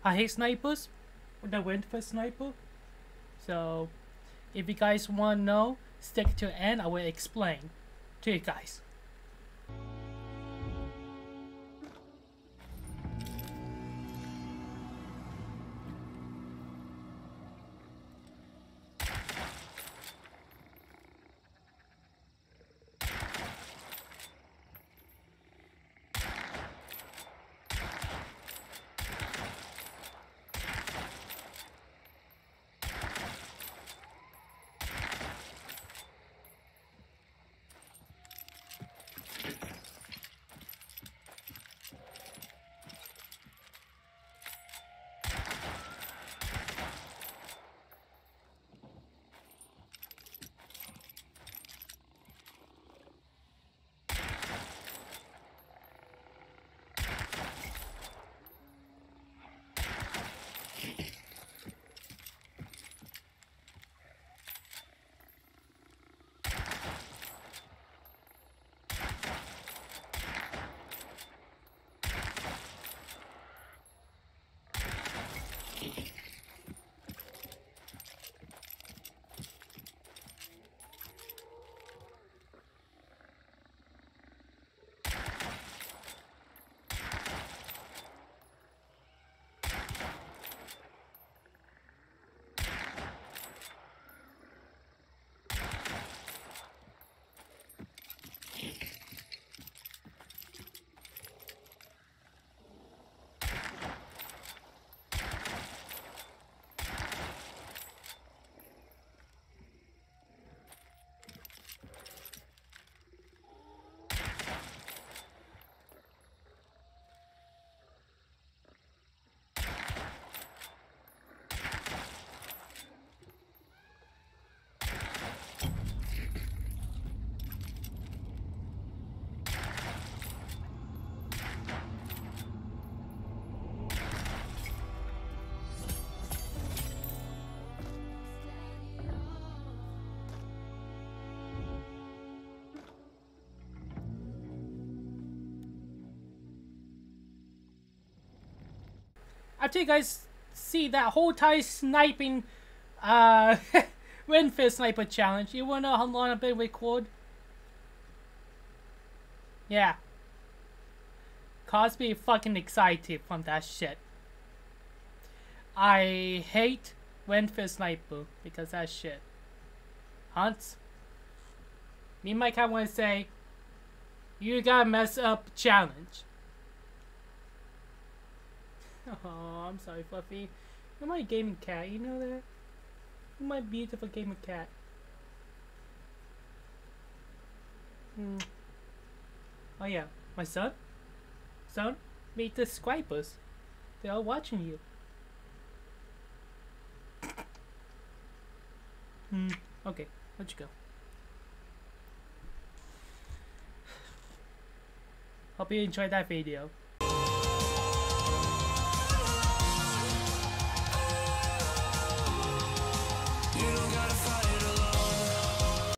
I hate snipers. The Winfield sniper. So, if you guys want to know, stick to the end. I will explain to you guys. After you guys see that whole time sniping Winfield sniper challenge, you wanna know how long I've been recording? Yeah. Cause me fucking excited from that shit. I hate Winfield sniper because that shit. Hunts. Me and my cat wanna say, you gotta mess up challenge. Oh, I'm sorry, Fluffy. You're my gaming cat, you know that? You're my beautiful gaming cat. Oh yeah, my son? Son, meet the subscribers. They're all watching you. Okay, let you go. Hope you enjoyed that video. You don't